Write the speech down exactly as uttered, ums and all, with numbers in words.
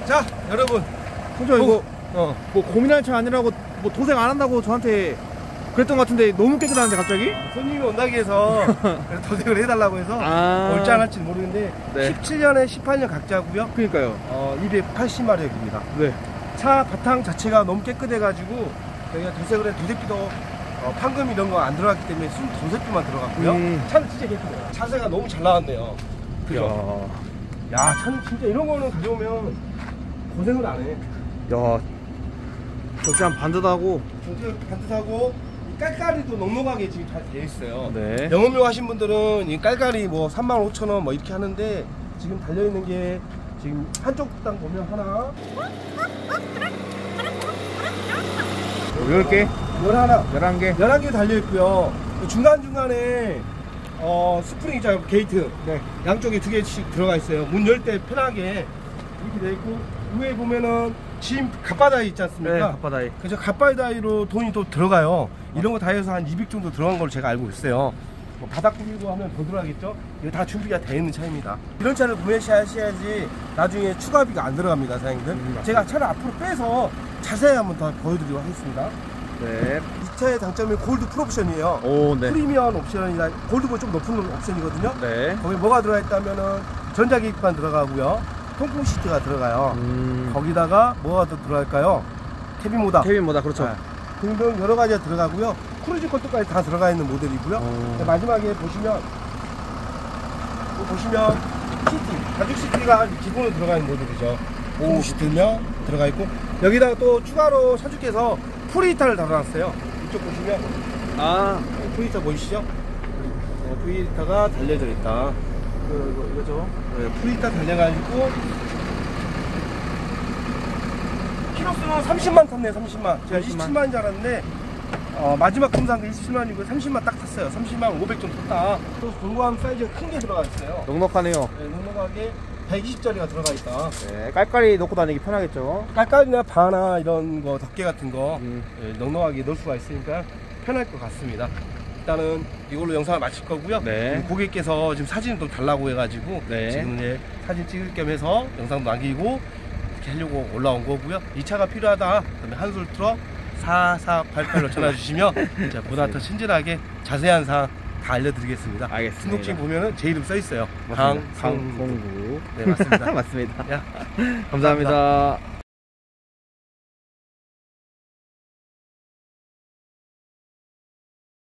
자, 여러분. 그죠, 이거, 어, 뭐 고민할 차 아니라고, 뭐 도색 안 한다고 저한테 그랬던 것 같은데 너무 깨끗한데, 갑자기? 손님이 온다고 해서 도색을 해달라고 해서 아 올지 안 할지는 모르는데, 네. 십칠 년에 십팔 년 각자고요. 그니까요. 어, 이백팔십 마력입니다. 네. 차 바탕 자체가 너무 깨끗해가지고, 저희가 도색을 해, 도색비도 어, 판금 이런 거 안 들어갔기 때문에 순 도색비만 들어갔고요. 음. 차는 진짜 깨끗해요. 차세가 너무 잘 나왔네요. 그죠? 야, 차는 진짜 이런 거는 가져오면 고생을 안 해. 야, 적시한 반듯하고. 적시 반듯하고, 이 깔깔이도 넉넉하게 지금 잘 되어 있어요. 네. 영업용 하신 분들은 이 깔깔이 뭐 삼만 오천 원 뭐 이렇게 하는데, 지금 달려있는 게 지금 한쪽 당 보면 하나, 열 개? 열하나, 열한 개? 열한 개 달려있고요. 중간중간에 어, 스프링 있잖아요, 게이트. 네. 양쪽에 두 개씩 들어가 있어요. 문 열 때 편하게 이렇게 돼 있고, 위에 보면은 짐 갓바다이 있지 않습니까? 네, 갓바다이. 그래서 갓바다이로 돈이 또 들어가요. 이런 거 다 해서 한 이백 정도 들어간 걸로 제가 알고 있어요. 뭐 바닥 꾸미고 하면 더 들어가겠죠? 이거 다 준비가 되어 있는 차입니다. 이런 차를 구매하셔야지 나중에 추가비가 안 들어갑니다, 사장님들. 음, 제가 차를 앞으로 빼서 자세히 한번 더 보여드리도록 하겠습니다. 네. 이 차의 장점이 골드 풀옵션이에요. 오, 네. 프리미엄 옵션이라 골드보다 좀 높은 옵션이거든요. 네. 거기 뭐가 들어가 있다면은 전자기기판 들어가고요, 통풍 시트가 들어가요. 음. 거기다가 뭐가 더 들어갈까요? 캐빈 모다. 캐빈 모다, 그렇죠. 네. 등등 여러 가지가 들어가고요. 크루즈 컨트롤까지 다 들어가 있는 모델이고요. 마지막에 보시면 보시면 시트, 가죽 시트가 기본으로 들어가 있는 모델이죠. 오 시트며 들어가 있고, 여기다가 또 추가로 사주께서 프리히터를 달아놨어요. 이쪽 보시면 아 프리히터 보이시죠? 네, 프리히터가 달려져 있다. 이거, 이거, 이거죠. 네, 프리히터 달려가지고 키로수는 삼십만 탔네요. 삼십만. 제가 이십칠만인 줄 알았는데 어, 마지막 검사한 이십칠만이고 삼십만 딱 탔어요. 삼십만 오백 정도 탔다. 또 동그란 사이즈가 큰 게 들어가 있어요. 넉넉하네요. 네, 넉넉하게 백이십 짜리가 들어가 있다. 네, 깔깔이 놓고 다니기 편하겠죠. 깔깔이나 바나 이런 거 덮개 같은 거 음. 네, 넉넉하게 넣을 수가 있으니까 편할 것 같습니다. 일단은 이걸로 영상을 마칠 거고요. 네. 고객께서 지금 사진을 또 달라고 해가지고 네. 지금 이제 사진 찍을 겸 해서 영상도 남기고 이렇게 하려고 올라온 거고요. 이 차가 필요하다 그러면 한솔 트럭 사사팔팔로 전화 주시면 제가 보다 더 친절하게 자세한 사항 다 알려드리겠습니다. 알겠습니다. 등록증 보면은 제 이름 써 있어요. 강성구. 네, 맞습니다. 맞습니다. 야, 감사합니다. 감사합니다.